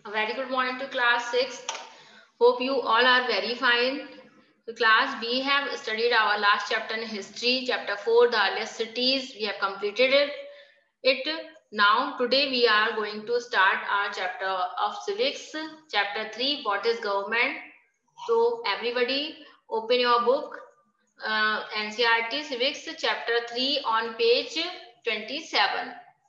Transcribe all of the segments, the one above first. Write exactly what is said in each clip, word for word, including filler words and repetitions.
A very good morning to class six. Hope you all are very fine. So class, we have studied our last chapter in history, chapter four, the earliest cities. We have completed it. It now today we are going to start our chapter of civics, chapter three, what is government. So everybody open your book, uh, N C E R T civics chapter three on page twenty-seven.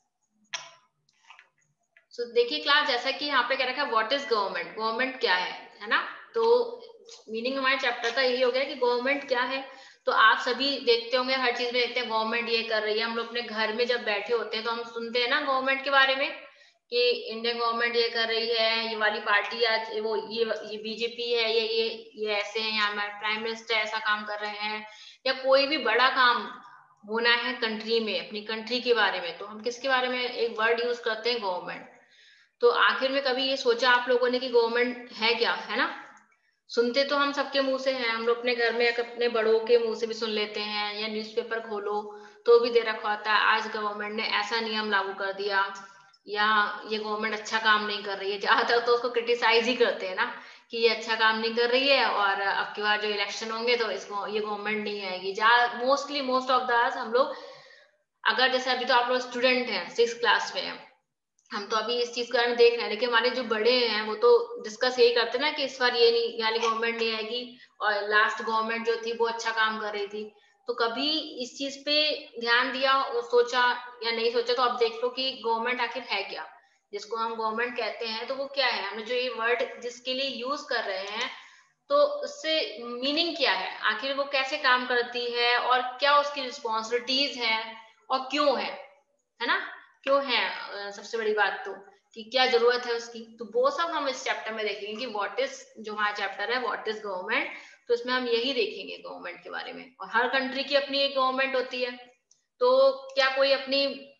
So so, देखिए class, जैसा कि यहाँ पे कह रखा है what is government, government क्या है, है ना। तो मीनिंग हमारे चैप्टर का यही हो गया कि गवर्नमेंट क्या है। तो आप सभी देखते होंगे, हर चीज में देखते हैं गवर्नमेंट ये कर रही है। हम लोग अपने घर में जब बैठे होते हैं तो हम सुनते हैं ना गवर्नमेंट के बारे में कि इंडियन गवर्नमेंट ये कर रही है, ये वाली पार्टी आज वो ये ये बीजेपी है, ये ये ये ऐसे हैं, यहाँ हमारे प्राइम मिनिस्टर ऐसा काम कर रहे हैं, या कोई भी बड़ा काम होना है कंट्री में, अपनी कंट्री के बारे में, तो हम किसके बारे में एक वर्ड यूज करते हैं, गवर्नमेंट। तो आखिर में कभी ये सोचा आप लोगों ने कि गवर्नमेंट है क्या, है ना। सुनते तो हम सबके मुंह से हैं, हम लोग अपने घर में अपने बड़ों के मुंह से भी सुन लेते हैं, या न्यूज़पेपर खोलो तो भी दे रखा होता है आज गवर्नमेंट ने ऐसा नियम लागू कर दिया, या ये गवर्नमेंट अच्छा काम नहीं कर रही है। ज्यादातर तो उसको क्रिटिसाइज ही करते हैं ना कि ये अच्छा काम नहीं कर रही है, और अब की बार जो इलेक्शन होंगे तो इसको ये गवर्नमेंट नहीं आएगी। जहाँ मोस्टली मोस्ट ऑफ द हम लोग, अगर जैसे अभी तो आप लोग स्टूडेंट हैं, सिक्स क्लास में हैं, हम तो अभी इस चीज के बारे में देख रहे हैं, लेकिन हमारे जो बड़े हैं वो तो डिस्कस यही करते ना कि इस बार ये नहीं, वाली गवर्नमेंट नहीं आएगी, और लास्ट गवर्नमेंट जो थी वो अच्छा काम कर रही थी। तो कभी इस चीज पे ध्यान दिया और सोचा या नहीं सोचा, तो आप देख लो कि गवर्नमेंट आखिर है क्या, जिसको हम गवर्नमेंट कहते हैं तो वो क्या है। हमने जो ये वर्ड जिसके लिए यूज कर रहे हैं, तो उससे मीनिंग क्या है, आखिर वो कैसे काम करती है, और क्या उसकी रिस्पॉन्सिबिलिटीज है, और क्यों है है ना, क्यों है। सबसे बड़ी बात तो कि क्या जरूरत है उसकी, तो वो सब हम इस चैप्टर में देखेंगे कि व्हाट इज, जो हमारा चैप्टर है व्हाट इज गवर्नमेंट, तो इसमें हम यही देखेंगे गवर्नमेंट के बारे में। और हर कंट्री की अपनी एक गवर्नमेंट होती है, तो क्या कोई अपनी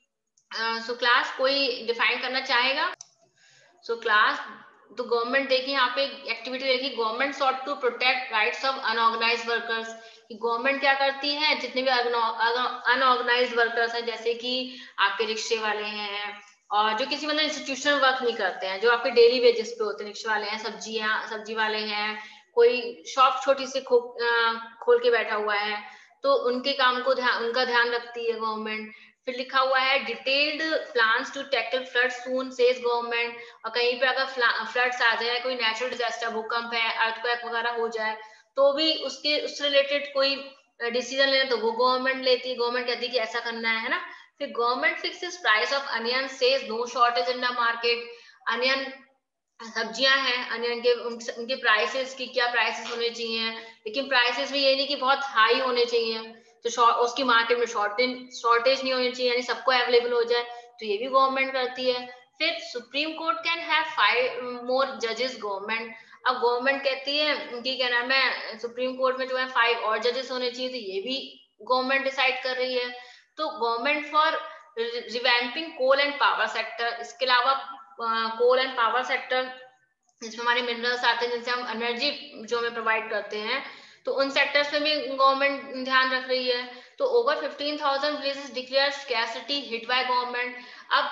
सो uh, क्लास so कोई डिफाइन करना चाहेगा। सो so, क्लास तो गवर्नमेंट देखिए, यहाँ पे एक्टिविटी देखिए, government sought to protect rights of unorganised workers. कि गवर्नमेंट क्या करती है, जितने भी अनऑर्गेनाइज्ड वर्कर्स हैं, जैसे कि आपके रिक्शे वाले हैं, और जो किसी मतलब इंस्टीट्यूशनल वर्क नहीं करते हैं, जो आपके डेली वेजेस पे होते हैं, रिक्शे वाले हैं, सब्जियां सब्जी वाले हैं, कोई शॉप छोटी सी खो, खोल के बैठा हुआ है, तो उनके काम को ध्यान उनका ध्यान रखती है गवर्नमेंट। फिर लिखा हुआ है detailed plans to tackle flood soon says government. और कहीं पे अगर फ्लड्स आ जाए, कोई नेचुरल डिजास्टर, भूकंप है, अर्थक्वेक वगैरह हो जाए, तो भी उसके उससे रिलेटेड कोई डिसीजन लेना तो वो गवर्नमेंट लेती है। गवर्नमेंट कहती है कि ऐसा करना है, है ना। फिर government fixes price of onion, says no shortage in the market. Onion सब्जियां हैं, अनियन के उनके प्राइसेस की क्या प्राइसेस होने चाहिए, लेकिन प्राइसेस भी ये नहीं कि बहुत हाई होने चाहिए, तो उसकी मार्केट में शॉर्टेज शॉर्टेज नहीं होनी चाहिए, यानी सबको अवेलेबल हो जाए, तो ये भी गवर्नमेंट करती है। फिर supreme court can have five more जजेस गवर्नमेंट। अब गवर्नमेंट कहती है कि क्या नाम है, सुप्रीम कोर्ट में जो है फाइव और जजेस होने चाहिए, तो ये भी गवर्नमेंट डिसाइड कर रही है। तो government for revamping coal and power sector, इसके अलावा कोल एंड पावर सेक्टर जिसमें हमारे मिनरल्स आते हैं, जिनसे हम एनर्जी जो हमें प्रोवाइड करते हैं, तो उन सेक्टर्स में भी गवर्नमेंट ध्यान रख रही है। तो over fifteen thousand villages declare scarcity hit by government. अब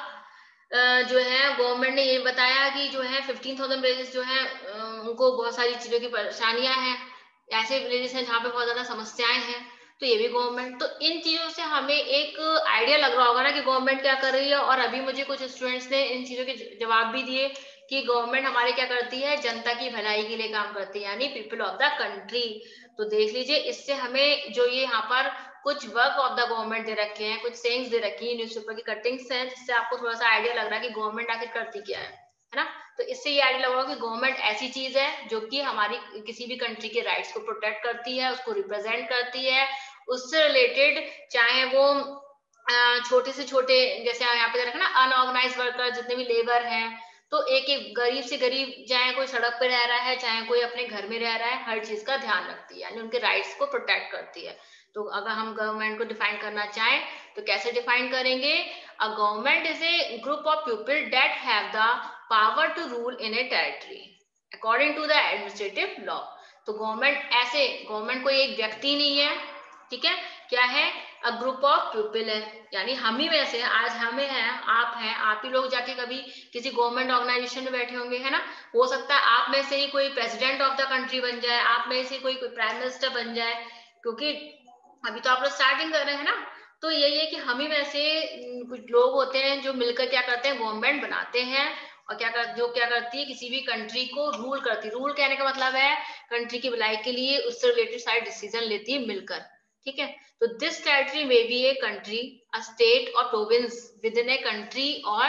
जो है गवर्नमेंट ने ये बताया कि जो है फिफ्टीन थाउजेंड विलेजेस जो है उनको बहुत सारी चीजों की परेशानियां हैं, ऐसे विलेजेस हैं जहाँ पे बहुत ज्यादा समस्याएं हैं, तो ये भी गवर्नमेंट। तो इन चीजों से हमें एक आइडिया लग रहा होगा ना कि गवर्नमेंट क्या कर रही है। और अभी मुझे कुछ स्टूडेंट्स ने इन चीजों के जवाब भी दिए कि गवर्नमेंट हमारे क्या करती है, जनता की भलाई के लिए काम करती है, यानी पीपल ऑफ द कंट्री। तो देख लीजिए, इससे हमें जो ये यहाँ पर कुछ वर्क ऑफ द गवर्नमेंट दे रखे हैं, कुछ सेइंग्स दे रखी है, न्यूज़पेपर की कटिंग्स हैं, जिससे आपको थोड़ा सा आइडिया लग रहा है कि गवर्नमेंट आखिर करती क्या है, है ना। तो इससे ये आइडिया लग रहा है कि गवर्नमेंट ऐसी चीज है जो कि हमारी किसी भी कंट्री के राइट्स को प्रोटेक्ट करती है, उसको रिप्रेजेंट करती है, उससे रिलेटेड, चाहे वो छोटे से छोटे, जैसे यहाँ पे रखा ना अनऑर्गेनाइज वर्कर, जितने भी लेबर हैं, तो एक एक गरीब से गरीब, चाहे कोई सड़क पे रह रहा है, चाहे कोई अपने घर में रह रहा है, हर चीज का ध्यान रखती है, यानी उनके राइट्स को प्रोटेक्ट करती है। तो अगर हम गवर्नमेंट को डिफाइन करना चाहें तो कैसे डिफाइन करेंगे, uh government is a group of people that have the power to rule in a territory according to the administrative law. तो गवर्नमेंट ऐसे, गवर्नमेंट कोई एक व्यक्ति नहीं है, ठीक है, क्या है, अ ग्रुप ऑफ पीपल है, यानी हम ही में से, आज हमें है, आप हैं, आप ही लोग जाके कभी किसी गवर्नमेंट ऑर्गेनाइजेशन में बैठे होंगे, है ना, हो सकता है आप में से ही कोई प्रेसिडेंट ऑफ द कंट्री बन जाए, आप में से कोई प्राइम मिनिस्टर बन जाए, क्योंकि अभी तो आप लोग स्टार्टिंग कर रहे हैं ना। तो यही है कि हम ही में से कुछ लोग होते हैं जो मिलकर क्या करते हैं, गवर्नमेंट बनाते हैं, और क्या कर जो क्या करती है, किसी भी कंट्री को रूल करती है। रूल कहने का मतलब है कंट्री की भलाई के लिए उससे रिलेटेड सारे डिसीजन लेती है मिलकर, ठीक है। तो दिस टेरिटरी में be a country, a state और province within a country और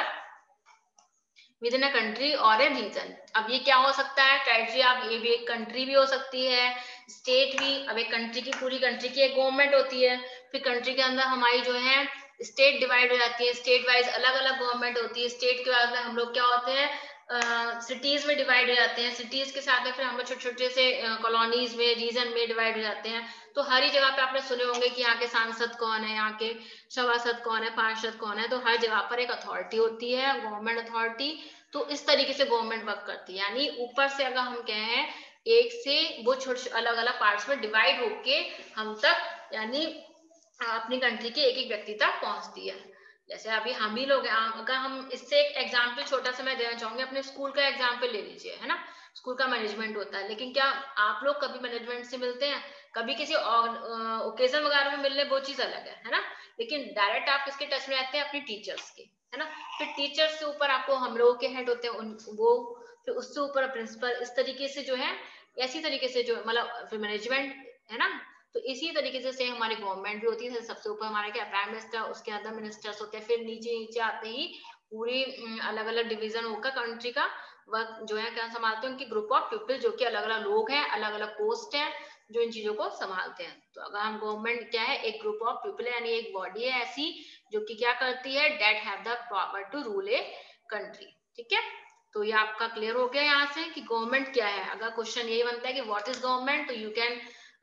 विद इन अ कंट्री और ए रीजन। अब ये क्या हो सकता है, टेरिटरी, आप ये भी एक कंट्री भी हो सकती है, स्टेट भी। अब एक कंट्री की, पूरी कंट्री की एक गवर्नमेंट होती है, फिर कंट्री के अंदर हमारी जो है स्टेट डिवाइड हो जाती है, स्टेट वाइज अलग अलग गवर्नमेंट होती है। स्टेट के बाद में हम लोग क्या होते हैं, सिटीज uh, में डिवाइड हो जाते हैं, सिटीज के साथ में फिर हम लोग छोटे छोटे से कॉलोनीज uh, में, रीजन में डिवाइड हो जाते हैं। तो हर ही जगह पे आपने सुने होंगे कि यहाँ के सांसद कौन है, यहाँ के सभासद कौन है, पार्षद कौन है। तो हर जगह पर एक अथॉरिटी होती है, गवर्नमेंट अथॉरिटी। तो इस तरीके से गवर्नमेंट वर्क करती है, यानी ऊपर से अगर हम कहें एक से वो छोटे अलग अलग पार्ट्स में डिवाइड होके हम तक, यानी अपनी कंट्री के एक एक व्यक्ति तक पहुंचती है। जैसे अभी हम ही लोग हैं, अगर हम इससे एक एग्जाम्पल छोटा सा मैं देना चाहूंगी, अपने स्कूल का एग्जाम्पल ले लीजिए, है ना। स्कूल का मैनेजमेंट होता है, लेकिन क्या आप लोग कभी मैनेजमेंट से मिलते हैं, कभी किसी ओकेजन वगैरह में मिलने, वो चीज अलग है है ना। लेकिन डायरेक्ट आप किसके टच में रहते हैं, अपनी टीचर्स के, है ना। फिर टीचर्स से ऊपर आपको हम लोगों के हेड होते हैं उन, वो फिर उससे ऊपर प्रिंसिपल, इस तरीके से जो है, ऐसी तरीके से जो मतलब फिर मैनेजमेंट, है ना। तो इसी तरीके से से हमारी गवर्नमेंट भी होती है, सबसे ऊपर हमारे क्या प्राइम मिनिस्टर, उसके अंदर मिनिस्टर्स होते हैं, फिर नीचे नीचे आते ही पूरी अलग अलग डिवीजन होकर कंट्री का वर्क जो है क्या संभालते हैं, उनकी ग्रुप ऑफ पीपल, जो कि अलग अलग लोग हैं, अलग अलग पोस्ट है, जो इन चीजों को संभालते हैं। तो अगर हम गवर्नमेंट क्या है, एक ग्रुप ऑफ पीपल है, यानी एक बॉडी है ऐसी जो कि क्या करती है, that have the power to rule a country, ठीक है। तो ये आपका क्लियर हो गया यहाँ से कि गवर्नमेंट क्या है। अगर क्वेश्चन यही बनता है कि व्हाट इज गवर्नमेंट, तो you can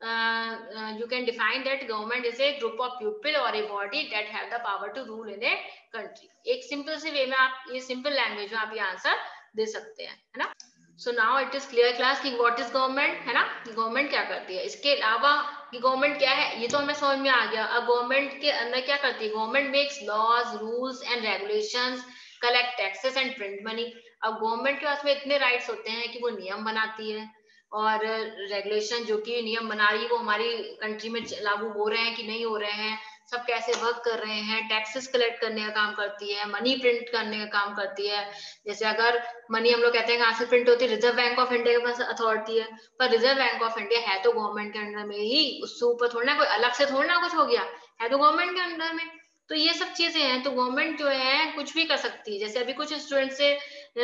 you can define that government is a group of people और a body that have the power to rule in a country. एक सिंपल से वे में आप, ये सिंपल लैंग्वेज में आप ये आंसर दे सकते हैं, है ना। So now it is clear class कि व्हाट इज गवर्नमेंट, है ना, गवर्नमेंट क्या करती है। इसके अलावा कि गवर्नमेंट क्या है, ये तो हमें समझ में आ गया। अब गवर्नमेंट के अंदर क्या करती है, government makes laws, rules and regulations, collect taxes and print money. अब गवर्नमेंट के पास में इतने राइट्स होते हैं कि वो नियम बनाती है, और रेगुलेशन जो कि नियम बना रही है वो हमारी कंट्री में लागू हो रहे हैं कि नहीं हो रहे हैं, सब कैसे वर्क कर रहे हैं, टैक्सेस कलेक्ट करने का काम करती है, मनी प्रिंट करने का काम करती है। जैसे अगर मनी हम लोग कहते हैं कहाँ से प्रिंट होती है, रिजर्व बैंक ऑफ इंडिया के पास अथॉरिटी है, पर रिजर्व बैंक ऑफ इंडिया है तो गवर्नमेंट के अंडर में ही, उससे ऊपर थोड़ा ना कोई अलग से थोड़ा ना कुछ हो गया, है तो गवर्नमेंट के अंडर में। तो ये सब चीजें हैं, तो गवर्नमेंट जो है कुछ भी कर सकती है। जैसे अभी कुछ स्टूडेंट से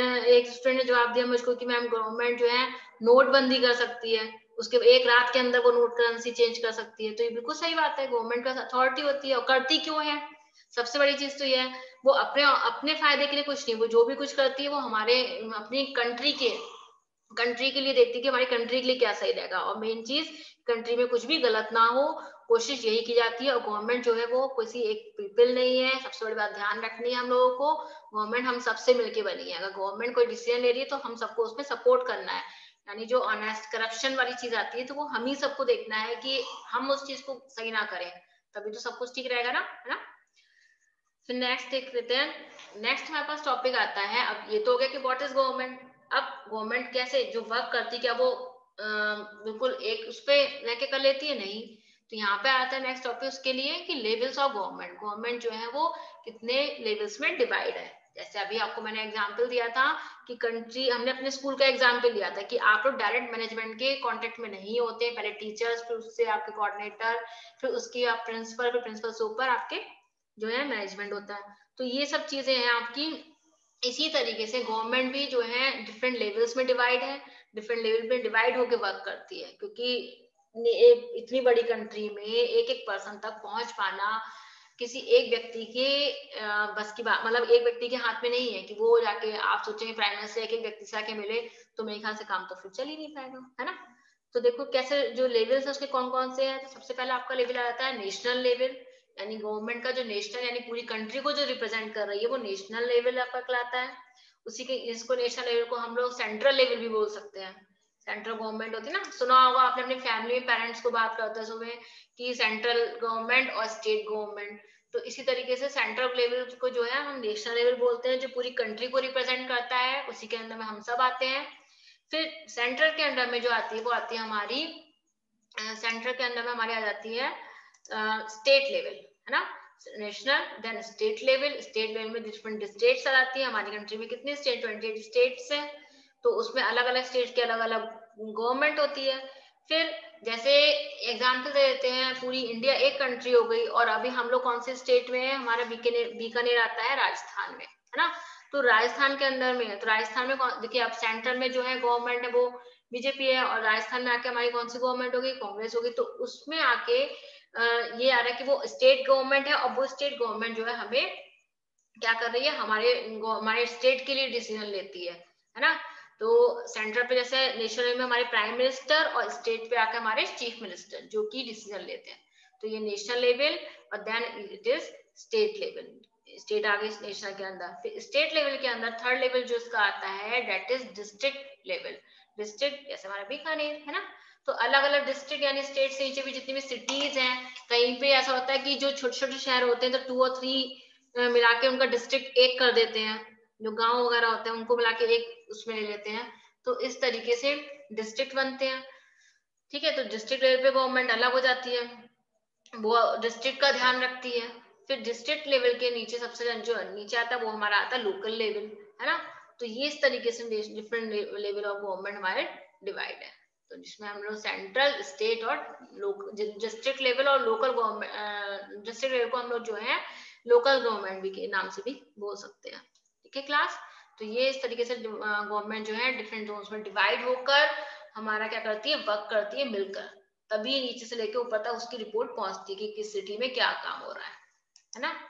एक स्टूडेंट ने जवाब दिया मुझको कि मैम गवर्नमेंट जो है नोटबंदी कर सकती है, उसके एक रात के अंदर वो नोट करेंसी चेंज कर सकती है। तो ये बिल्कुल सही बात है, गवर्नमेंट का अथॉरिटी होती है, और करती क्यों है, सबसे बड़ी चीज तो ये है, वो अपने अपने फायदे के लिए कुछ नहीं, वो जो भी कुछ करती है वो हमारे अपनी कंट्री के कंट्री के लिए देखती है कि हमारी कंट्री के लिए क्या सही रहेगा, और मेन चीज कंट्री में कुछ भी गलत ना हो, कोशिश यही की जाती है। और गवर्नमेंट जो है वो किसी एक पीपल नहीं है, सबसे बड़ी बात ध्यान रखनी है हम लोगों को, गवर्नमेंट हम सबसे मिलके बनी है। अगर गवर्नमेंट कोई डिसीजन ले रही है तो हम सबको उसमें सपोर्ट करना है, यानी जो ऑनेस्ट करप्शन वाली चीज आती है तो वो हम ही सबको देखना है कि हम उस चीज को सही ना करें, तभी तो सब कुछ ठीक रहेगा ना, है ना। फिर नेक्स्ट देख लेते हैं, नेक्स्ट हमारे पास टॉपिक आता है, अब ये तो हो गया कि व्हाट इज गवर्नमेंट। अब गवर्नमेंट कैसे जो वर्क करती है, क्या वो बिल्कुल एक उस पर रह के कर लेती है, नहीं। तो यहाँ पे आता है नेक्स्ट टॉपिक उसके लिए कि लेवल्स ऑफ गवर्नमेंट, गवर्नमेंट जो है वो कितने लेवल्स में डिवाइड है। जैसे अभी आपको मैंने एग्जांपल दिया था कि कंट्री, हमने अपने स्कूल का एग्जांपल लिया था कि आप लोग डायरेक्ट मैनेजमेंट के कांटेक्ट में नहीं होते, पहले टीचर्स, फिर उससे आपके कोऑर्डिनेटर, फिर उसकी आप प्रिंसिपल, फिर प्रिंसिपल से ऊपर आपके जो है मैनेजमेंट होता है। तो ये सब चीजें हैं आपकी। इसी तरीके से गवर्नमेंट भी जो है डिफरेंट लेवल्स में डिवाइड है, डिफरेंट लेवल पे डिवाइड होकर वर्क करती है, क्योंकि एक इतनी बड़ी कंट्री में एक एक पर्सन तक पहुंच पाना किसी एक व्यक्ति के बस की बात, मतलब एक व्यक्ति के हाथ में नहीं है कि वो जाके आप सोचेंगे प्राइम मिनिस्टर एक एक व्यक्ति से आके मिले, तो मेरे ख्याल से काम तो फिर चल ही नहीं पाएगा, है ना। तो देखो कैसे जो लेवल्स है उसके कौन कौन से हैं। तो सबसे पहले आपका लेवल आ जाता है नेशनल लेवल, यानी गवर्नमेंट का जो नेशनल, यानी पूरी कंट्री को जो रिप्रेजेंट कर रही है वो नेशनल लेवल आपका कहलाता है। उसी के इसको नेशनल लेवल को हम लोग सेंट्रल लेवल भी बोल सकते हैं। सेंट्रल गवर्नमेंट होती है ना, सुना होगा आपने अपनी फैमिली में पेरेंट्स को बात करते समय कि सेंट्रल गवर्नमेंट और स्टेट गवर्नमेंट। तो इसी तरीके से सेंट्रल लेवल को जो है हम नेशनल लेवल बोलते हैं, जो पूरी कंट्री को रिप्रेजेंट करता है, उसी के अंदर में हम सब आते हैं। फिर सेंट्रल के अंडर में जो आती है वो आती है हमारी, सेंट्रल के अंदर में हमारी आ जाती है स्टेट लेवल, है ना, national then state level. State level में डिफरेंट स्टेट्स आ जाती है। हमारी कंट्री में कितने स्टेट, अट्ठाईस स्टेट्स हैं, तो उसमें अलग अलग स्टेट के अलग अलग गवर्नमेंट होती है। फिर जैसे एग्जाम्पल दे देते हैं, पूरी इंडिया एक कंट्री हो गई और अभी हम लोग कौन से स्टेट में है, हमारा बीकानेर बीकानेर आता है राजस्थान में, है ना। तो राजस्थान के अंदर में है, तो राजस्थान में देखिए अब सेंटर में जो है गवर्नमेंट है वो बीजेपी है, और राजस्थान में आके हमारी कौन सी गवर्नमेंट होगी, कांग्रेस होगी। तो उसमें आके ये आ रहा है कि वो स्टेट गवर्नमेंट है, और वो स्टेट गवर्नमेंट जो है हमें क्या कर रही है, हमारे हमारे स्टेट के लिए डिसीजन लेती है, है ना। तो सेंटर पे जैसे नेशनल में हमारे प्राइम मिनिस्टर, और स्टेट पे आकर हमारे चीफ मिनिस्टर जो कि डिसीजन लेते हैं। तो ये नेशनल लेवल, और then it is state level, state आ गई नेशनल के अंदर। फिर स्टेट लेवल के अंदर थर्ड लेवल जो इसका आता है that is district level. District जैसे हमारा बीकानेर है ना, तो अलग अलग डिस्ट्रिक्ट यानी स्टेट से नीचे भी जितनी भी सिटीज हैं, कहीं पे ऐसा होता है कि जो छोटे छोटे शहर होते हैं तो टू और थ्री मिला के उनका डिस्ट्रिक्ट एक कर देते हैं, जो गांव वगैरह होते हैं उनको मिला के एक उसमें ले लेते हैं। तो इस तरीके से डिस्ट्रिक्ट बनते हैं, ठीक है। तो डिस्ट्रिक्ट लेवल पे गवर्नमेंट अलग हो जाती है, वो डिस्ट्रिक्ट का ध्यान रखती है। फिर डिस्ट्रिक्ट लेवल के नीचे सबसे जो नीचे आता है वो हमारा आता है लोकल लेवल, है ना। तो ये इस तरीके से डिफरेंट लेवल ऑफ गवर्नमेंट हमारे डिवाइड है। तो जिसमें हम लोग सेंट्रल, स्टेट और डिस्ट्रिक्ट लेवल और लोकल गवर्नमेंट, डिस्ट्रिक्ट लेवल को हम लोग जो है लोकल गवर्नमेंट भी के नाम से भी बोल सकते हैं, ठीक है क्लास। तो ये इस तरीके से गवर्नमेंट जो है डिफरेंट जोन्स में डिवाइड होकर हमारा क्या करती है, वर्क करती है मिलकर, तभी नीचे से लेके ऊपर तक उसकी रिपोर्ट पहुंचती है कि किस सिटी में क्या काम हो रहा है, है ना।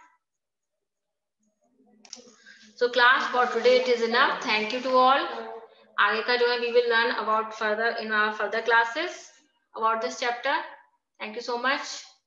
So class for today it is enough, thank you to all. आगे का जो है we will learn about further in our further classes about this chapter. Thank you so much.